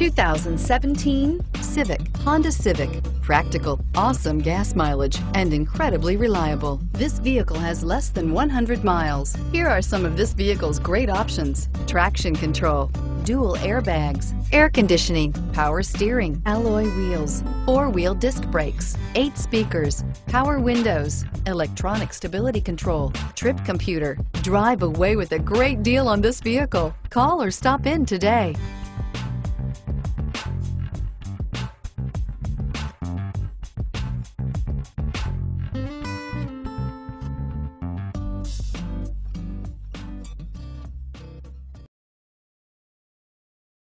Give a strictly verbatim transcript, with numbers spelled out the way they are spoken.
two thousand seventeen Civic, Honda Civic. Practical, awesome gas mileage, and incredibly reliable. This vehicle has less than one hundred miles. Here are some of this vehicle's great options: traction control, dual airbags, air conditioning, power steering, alloy wheels, four-wheel disc brakes, eight speakers, power windows, electronic stability control, trip computer. Drive away with a great deal on this vehicle. Call or stop in today.